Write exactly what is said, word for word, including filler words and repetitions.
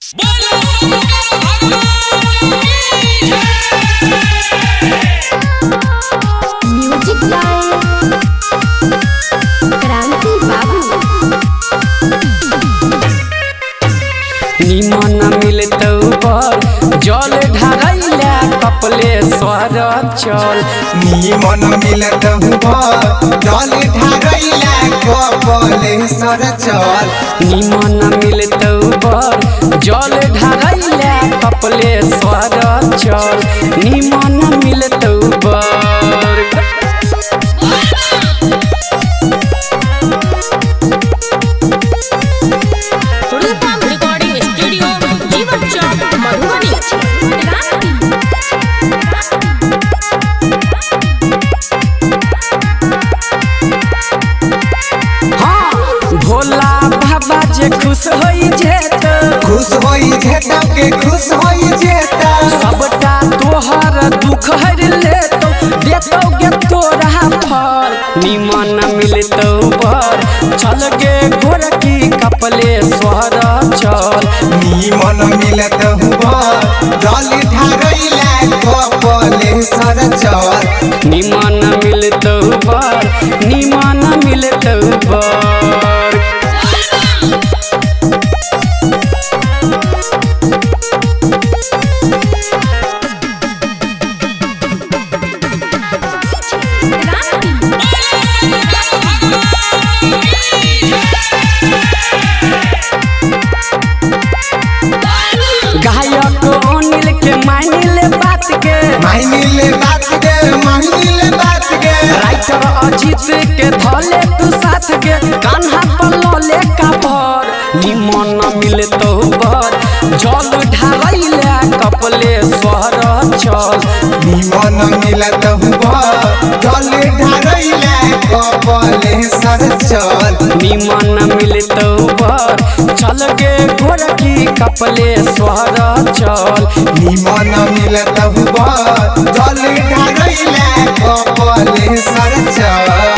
Music क्रांति बाबू निमन मिलत जल ढारैला कपलेश्वर चल निमन मिलत जल ढारैला कपलेश्वर चल निमन मिलत जल ढारैला कपलेश्वर चल निमन मिलत जे खुश होई जेत खुश होई जेत के खुश होई जेत सबटा तोहर दुख हर लेतो देतो गे तोरा फल निमन मिलतो बर चल गे गोरकी कपलेश्वर चल निमन मिलत जल ढारैला कपलेश्वर चल निमन मिलतो बर निमन मिलतो बर गायक अनिल के मानिले बात के मानिले बात के मानिले बात के राइटर अजीत के धले तू साथ के कान्हा पल्ले का भर निमन मिलतो बर जल ढारैला कपलेश्वर चल निमन मिलत जल ढारैला कपलेश्वर चल निमन मिलतो बर चल गे गोरकी कपलेश्वर चल निमन मिलत जल ढारैला कपलेश्वर चल।